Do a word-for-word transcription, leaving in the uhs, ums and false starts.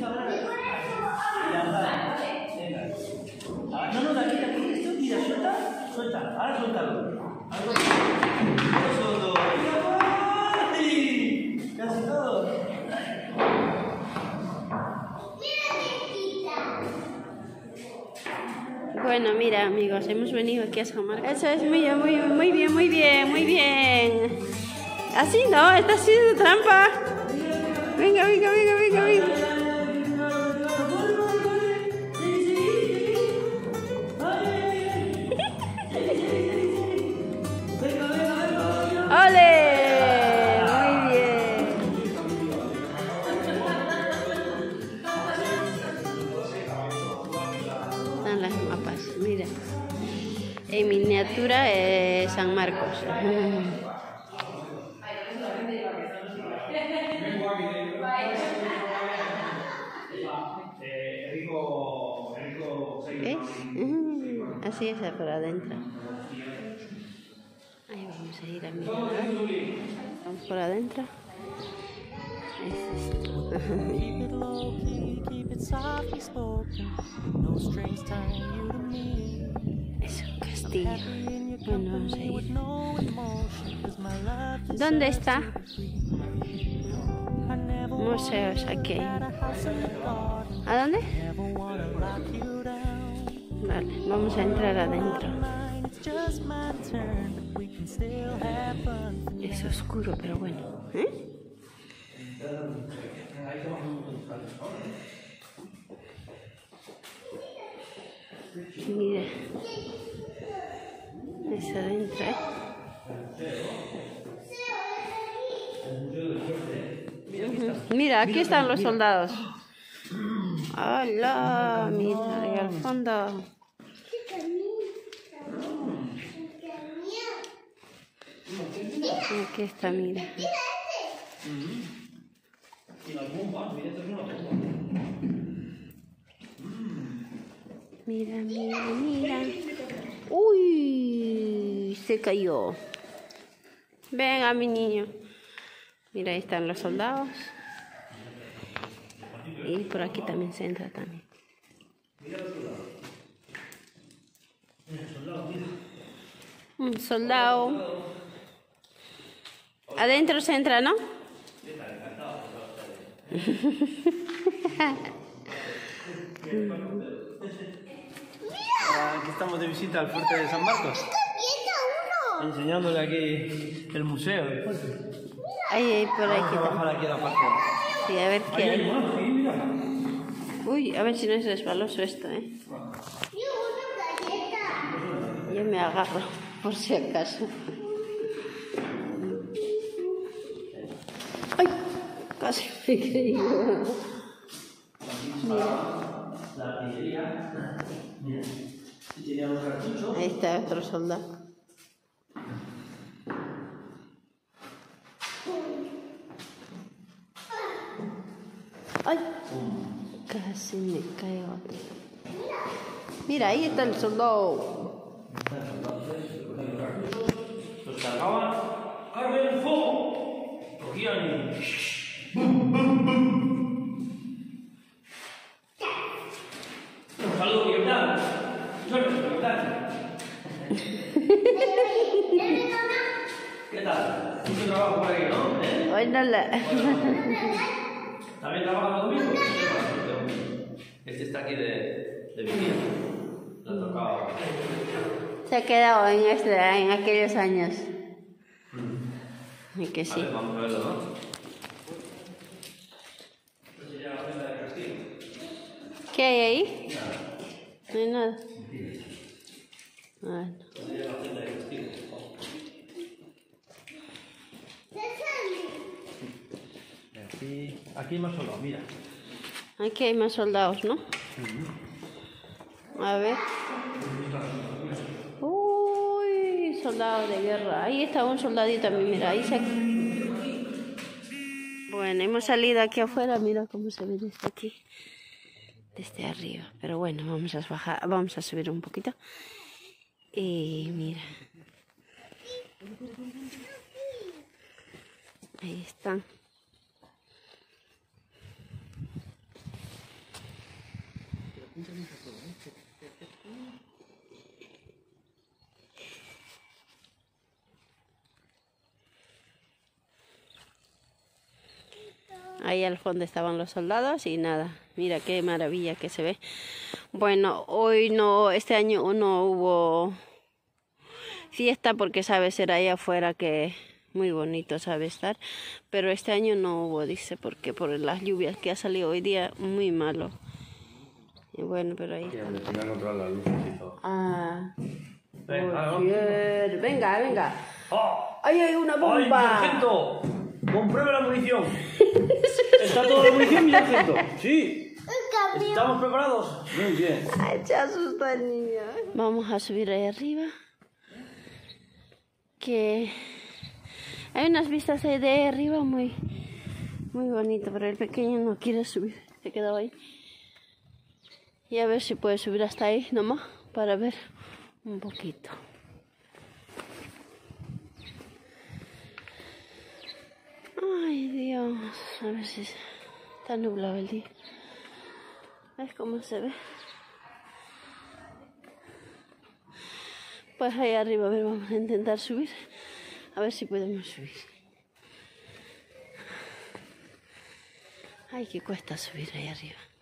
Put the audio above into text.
No, no, de aquí, de aquí, esto, mira, suelta, suelta, ahora suéltalo. Eso todo. ¡Ay! Casi todo. Bueno, mira, amigos, hemos venido aquí a San Marcos. Eso es muy, muy, muy bien, muy bien, muy bien. Así no, está haciendo trampa. Venga, venga, venga, venga, venga. ¡Ole! Muy bien. Están las mapas, mira. En miniatura eh, San Marcos. ¿Ves? Así es por adentro. Ahí vamos a ir a mirar. Vamos por adentro. Es esto. Es un castillo. Bueno, vamos a ir. ¿Dónde está? Museos aquí. ¿A dónde? Vale, vamos a entrar adentro. Es oscuro, pero bueno. ¿Eh? Mira. Es adentro, ¿eh? Uh-huh. Mira, aquí están los soldados. ¡Hola! Mira, ahí al fondo. Aquí está, mira. Mira, mira, mira. ¡Uy! Se cayó. Venga, mi niño. Mira, ahí están los soldados. Y por aquí también se entra también. Un soldado. Adentro se entra, ¿no? Aquí estamos de visita al fuerte de San Marcos. Enseñándole aquí el museo. Ahí, ahí, por ahí. Vamos a bajar aquí a la parte. Sí, a ver qué hay. Más, sí, mira. Uy, a ver si no es resbaloso esto, ¿eh? Yo me agarro, por si acaso. ¡Ay! Casi me he creído. Mira. Ahí está otro soldado. ¡Ay! Casi me caigo. Mira, ahí está el soldado. Los cargaban. ¡Carmen, fuego! Cogían y... Un saludo, libertad. Suerte, libertad. ¿Qué tal? Mucho trabajo por aquí, ¿no? ¿Eh? Hoy no la... ¿También trabajas conmigo? Este está aquí de, de vigía. Le ha tocado. Se ha quedado en, este, en aquellos años. Mm. Y que sí. A ver, vamos a verlo, ¿no? Pues ya la venta del castillo. ¿Qué hay ahí? Nada. No hay nada. Bueno. Pues ya la venta del castillo. Aquí, aquí hay más soldados, mira. Aquí hay más soldados, ¿no? A ver. Uy, soldados de guerra. Ahí está un soldadito también, mira, ahí se... Bueno, hemos salido aquí afuera, mira cómo se ve desde aquí. Desde arriba. Pero bueno, vamos a bajar, vamos a subir un poquito. Y mira. Ahí están. Ahí al fondo estaban los soldados y nada, mira qué maravilla que se ve. Bueno, hoy no, este año no hubo fiesta porque sabe ser ahí afuera que muy bonito sabe estar, pero este año no hubo, dice, porque por las lluvias que ha salido hoy día, muy malo. Y bueno, pero ahí está. Ah, Venga, Roger. venga, venga. ¡Oh! ¡Ahí hay una ¡Ay, bomba! sargento! ¡Compruebe la munición! ¿Está toda la munición, mi sargento? Sí. ¿Estamos preparados? Muy bien. Ay, se asusta el niño. Vamos a subir ahí arriba. Que hay unas vistas ahí de arriba muy, muy bonito, pero el pequeño no quiere subir. Se quedó ahí. Y a ver si puede subir hasta ahí nomás para ver un poquito. Ay, Dios. A ver si está nublado el día. ¿Ves cómo se ve? Pues ahí arriba, a ver, vamos a intentar subir. A ver si podemos subir. Ay, que cuesta subir ahí arriba.